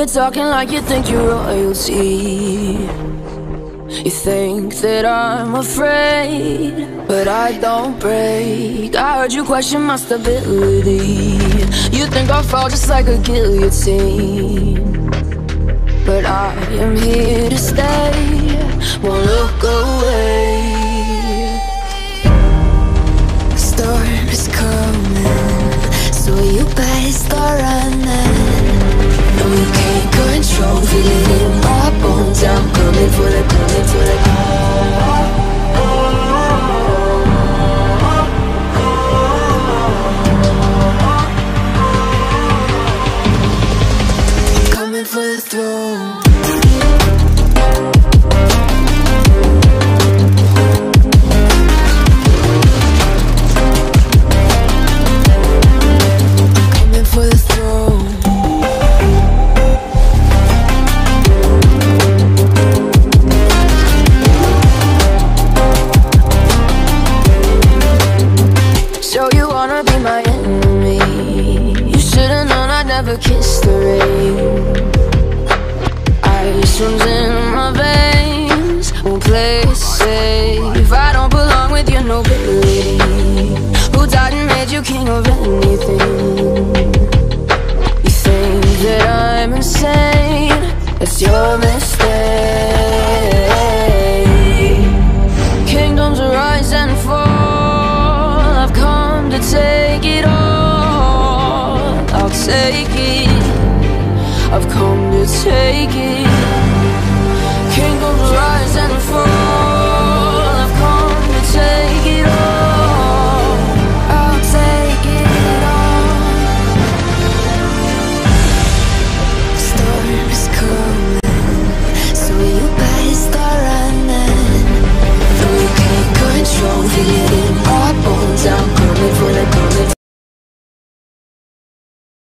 you're talking like you think you're royalty. You think that I'm afraid, but I don't break. I heard you question my stability. You think I'll fall just like a guillotine, but I am here to stay, won't look away. The storm is coming, so you better start running. No, you can't control, feel it in my bones. I'm coming for the, coming for the. Coming for the throne. Coming for the throne. So you wanna be my enemy? You should've known I'd never kiss the rain. Ice runs in my veins, won't play it safe. I don't belong with your nobility. Who died and made you king of anything? You think that I'm insane? That's your mistake. Kingdoms rise and fall, I've come to take it all. I'll take it, I've come to take it.